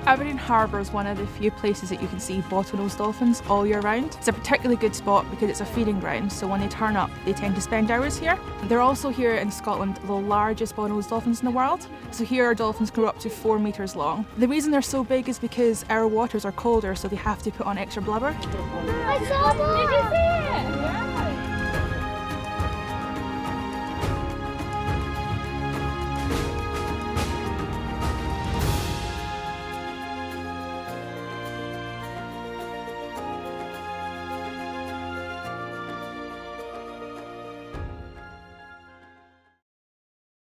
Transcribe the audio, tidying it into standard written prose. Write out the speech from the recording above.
Aberdeen Harbour is one of the few places that you can see bottlenose dolphins all year round. It's a particularly good spot because it's a feeding ground, so when they turn up they tend to spend hours here. They're also here in Scotland the largest bottlenose dolphins in the world. So here our dolphins grow up to 4 metres long. The reason they're so big is because our waters are colder, so they have to put on extra blubber. I saw one! Did you see it?